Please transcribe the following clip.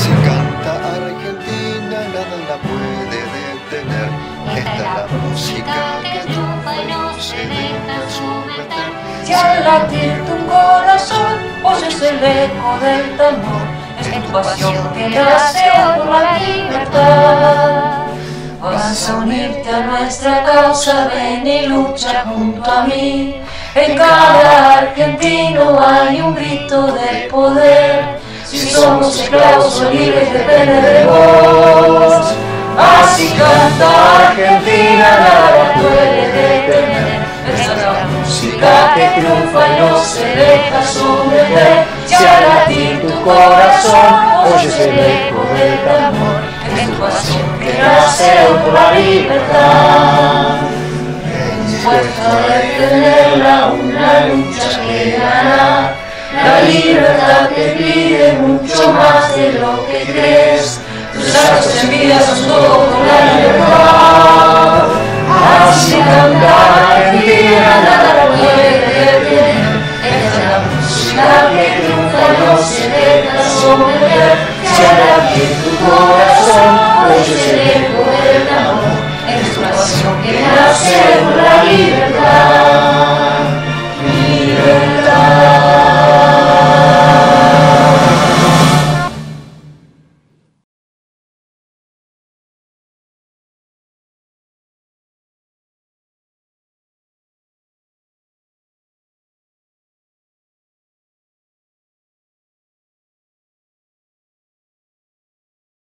Si canta Argentina, nada la puede detener. Esta es la música que triunfa y no se deja someter. Si al latir tu corazón oyes el eco del tambor, es tu pasión que nace por la libertad. Vas a unirte a nuestra causa, ven y lucha junto a mí. En cada argentino hay un grito de poder. Si somos esclavos o libres depende de vos. Así canta Argentina, nada puede detener. Esa es la música que triunfa y no se deja someter. Si al latir tu corazón oyes el eco del tambor, es tu pasión que nace por la libertad. Dispuesto a detenerla, una lucha que gana. La libertad te pide mucho más de lo que crees. Tus actos en vida son todo por la libertad. Así canta Argentina, nada la puede detener. Esta es la música que triunfa y no se deja someter. Si al latir tu corazón oyes el eco del tambor, es tu pasión que nace por la libertad.